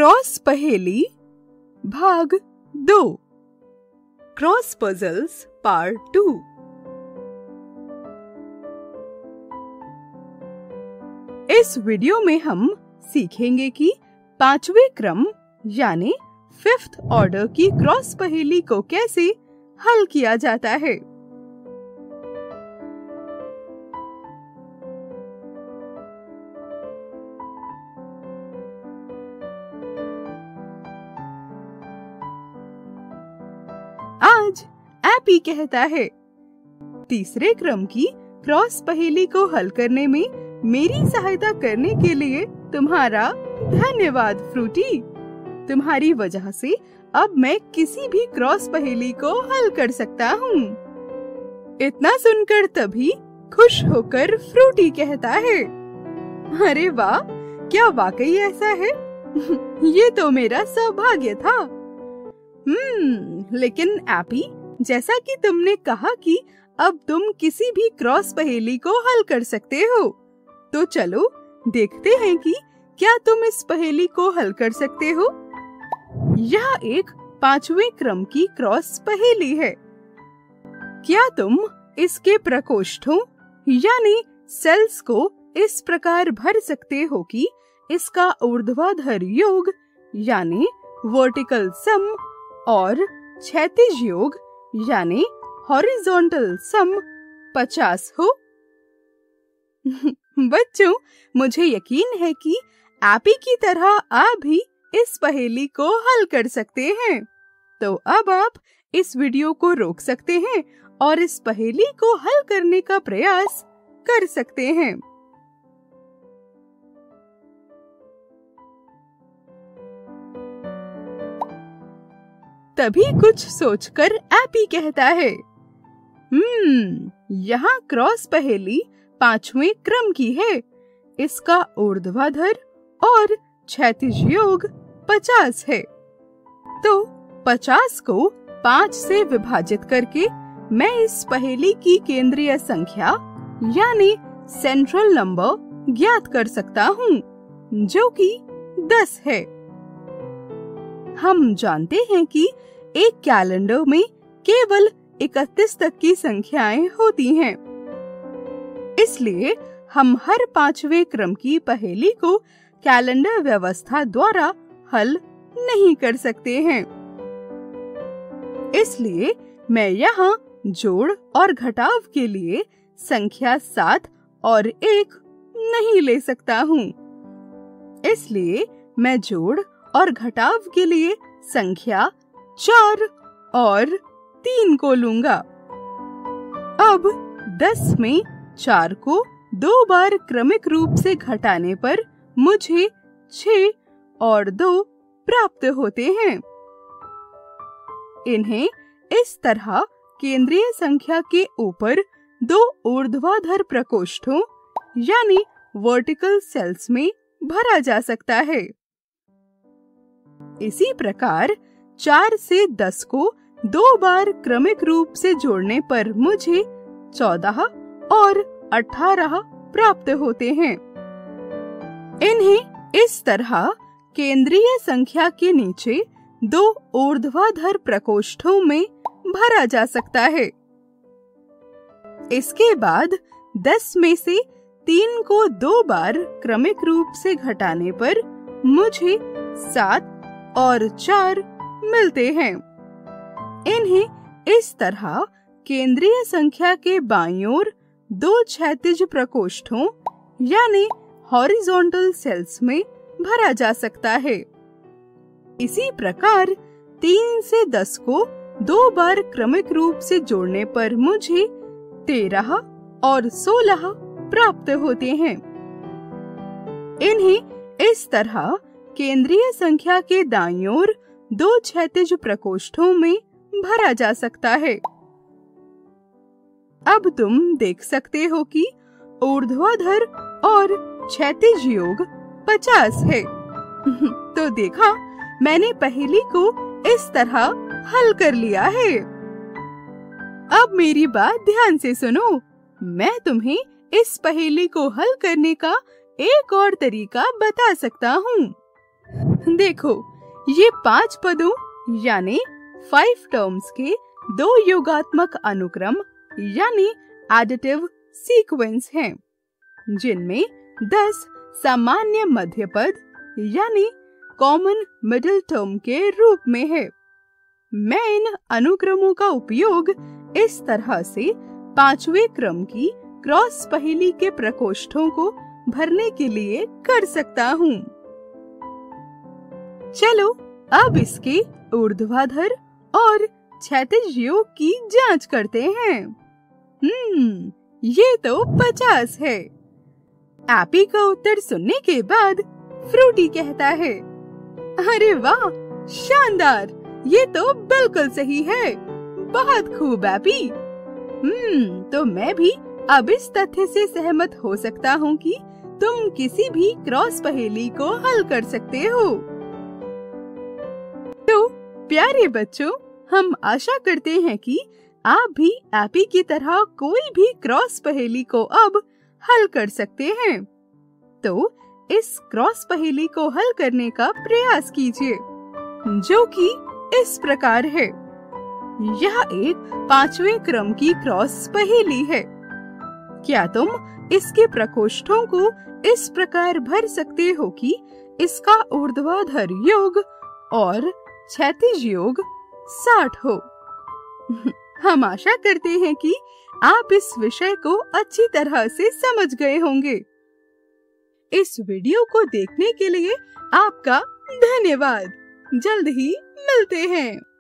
Cross पहेली भाग 2 cross puzzles part 2। इस वीडियो में हम सीखेंगे कि पांचवें क्रम यानी 5th ऑर्डर की क्रॉस पहेली को कैसे हल किया जाता है। आज एपी कहता है, तीसरे क्रम की क्रॉस पहेली को हल करने में मेरी सहायता करने के लिए तुम्हारा धन्यवाद फ्रूटी। तुम्हारी वजह से अब मैं किसी भी क्रॉस पहेली को हल कर सकता हूँ। इतना सुनकर तभी खुश होकर फ्रूटी कहता है, अरे वाह, क्या वाकई ऐसा है? ये तो मेरा सौभाग्य था। लेकिन एपी, जैसा कि तुमने कहा कि अब तुम किसी भी क्रॉस पहेली को हल कर सकते हो, तो चलो देखते हैं कि क्या तुम इस पहेली को हल कर सकते हो। यह एक पांचवें क्रम की क्रॉस पहेली है। क्या तुम इसके प्रकोष्ठों यानी सेल्स को इस प्रकार भर सकते हो कि इसका ऊर्ध्वाधर योग यानी वर्टिकल सम और क्षैतिज योग यानी हॉरिजॉन्टल सम 50 हो? बच्चों, मुझे यकीन है कि एपी की तरह आप भी इस पहेली को हल कर सकते हैं। तो अब आप इस वीडियो को रोक सकते हैं और इस पहेली को हल करने का प्रयास कर सकते हैं। तभी कुछ सोचकर एपी कहता है, यहाँ क्रॉस पहेली पांचवें क्रम की है। इसका ऊर्ध्वाधर और क्षैतिज योग 50 है। तो 50 को 5 से विभाजित करके मैं इस पहेली की केंद्रीय संख्या यानी सेंट्रल नंबर ज्ञात कर सकता हूँ, जो कि 10 है। हम जानते हैं कि एक कैलेंडर में केवल 31 तक की संख्याएं होती हैं। इसलिए हम हर पांचवें क्रम की पहेली को कैलेंडर व्यवस्था द्वारा हल नहीं कर सकते हैं। इसलिए मैं यहाँ जोड़ और घटाव के लिए संख्या 7 और 1 नहीं ले सकता हूँ। इसलिए मैं जोड़ और घटाव के लिए संख्या 4 और 3 को लूंगा। अब 10 में 4 को 2 बार क्रमिक रूप से घटाने पर मुझे 6 और 2 प्राप्त होते हैं। इन्हें इस तरह केंद्रीय संख्या के ऊपर 2 ऊर्ध्वाधर प्रकोष्ठों यानी वर्टिकल सेल्स में भरा जा सकता है। इसी प्रकार 4 से 10 को 2 बार क्रमिक रूप से जोड़ने पर मुझे 14 और 18 प्राप्त होते हैं। इन्हें इस तरह केंद्रीय संख्या के नीचे 2 ऊर्ध्वाधर प्रकोष्ठों में भरा जा सकता है। इसके बाद 10 में से 3 को 2 बार क्रमिक रूप से घटाने पर मुझे 7 और 4 मिलते हैं। इन्हें इस तरह केंद्रीय संख्या के बाईं ओर 2 क्षैतिज प्रकोष्ठों यानी हॉरिजॉन्टल सेल्स में भरा जा सकता है। इसी प्रकार 3 से 10 को 2 बार क्रमिक रूप से जोड़ने पर मुझे 13 और 16 प्राप्त होते हैं। इन्हें इस तरह केंद्रीय संख्या के दाईं ओर 2 क्षैतिज प्रकोष्ठों में भरा जा सकता है। अब तुम देख सकते हो कि ऊर्ध्वाधर और क्षैतिज योग 50 है। तो देखा, मैंने पहेली को इस तरह हल कर लिया है। अब मेरी बात ध्यान से सुनो। मैं तुम्हें इस पहेली को हल करने का एक और तरीका बता सकता हूँ। देखो, ये 5 पदों यानी 5 टर्म्स के 2 योगात्मक अनुक्रम यानी एडिटिव सीक्वेंस हैं, जिनमें 10 सामान्य मध्य पद यानी कॉमन मिडिल टर्म के रूप में है। मैं इन अनुक्रमों का उपयोग इस तरह से 5वें क्रम की क्रॉस पहेली के प्रकोष्ठों को भरने के लिए कर सकता हूँ। चलो अब इसके ऊर्ध्वाधर और क्षैतिज योग की जांच करते हैं। ये तो 50 है। एपी का उत्तर सुनने के बाद फ्रूटी कहता है, अरे वाह, शानदार, ये तो बिल्कुल सही है। बहुत खूब एपी। तो मैं भी अब इस तथ्य से सहमत हो सकता हूँ कि तुम किसी भी क्रॉस पहेली को हल कर सकते हो। तो प्यारे बच्चों, हम आशा करते हैं कि आप भी एपी की तरह कोई भी क्रॉस पहेली को अब हल कर सकते हैं। तो इस क्रॉस पहेली को हल करने का प्रयास कीजिए, जो कि इस प्रकार है। यह एक 5वें क्रम की क्रॉस पहेली है। क्या तुम इसके प्रकोष्ठों को इस प्रकार भर सकते हो कि इसका ऊर्ध्वाधर योग और क्षैतिज योग 60 हो? हम आशा करते हैं कि आप इस विषय को अच्छी तरह से समझ गए होंगे। इस वीडियो को देखने के लिए आपका धन्यवाद। जल्द ही मिलते हैं।